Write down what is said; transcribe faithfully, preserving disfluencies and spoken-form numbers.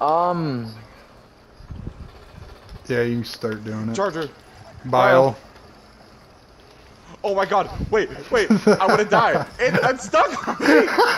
Um. Yeah, you start doing it. Charger. Bile. Oh my god. Wait, wait. I want to die. And I'm stuck. Wait.